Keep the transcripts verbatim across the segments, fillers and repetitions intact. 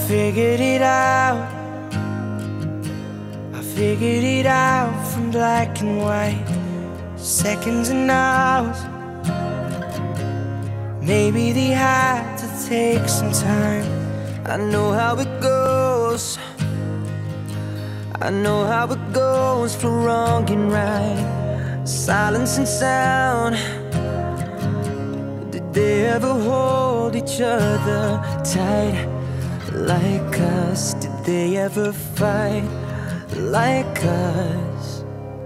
figured it out. I figured it out from black and white, seconds and hours. Maybe they had to take some time. I know how it goes. I know how it goes for wrong and right, silence and sound. Did they ever hold each other tight like us? Did they ever fight like us?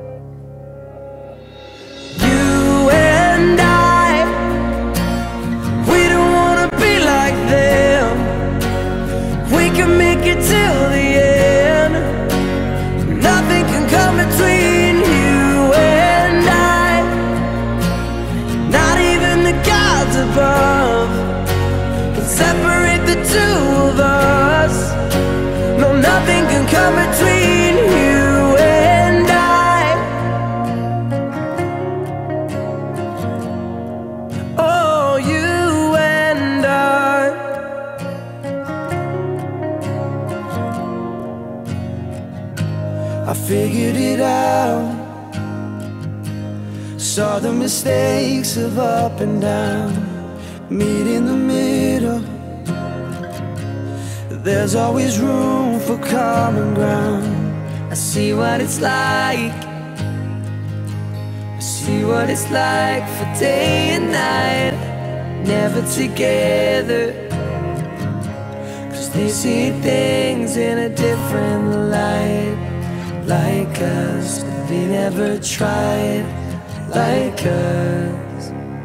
You and I, we don't wanna be like them. We can make it till the end. Nothing can come between you and I, not even the gods above can separate the two of us. No, nothing can come between you and I. Oh, you and I. I figured it out. Saw the mistakes of up and down, meet in the middle. There's always room for common ground. I see what it's like. I see what it's like for day and night, never together. 'Cause they see things in a different light, like us. They never tried like us.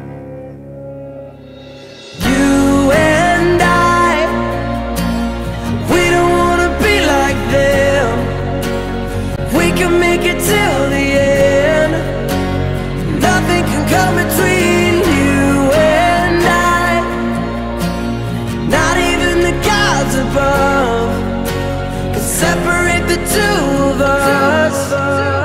You and I, we don't wanna be like them. We can make it till the end. Nothing can come between you and I, not even the gods above can separate the two of us.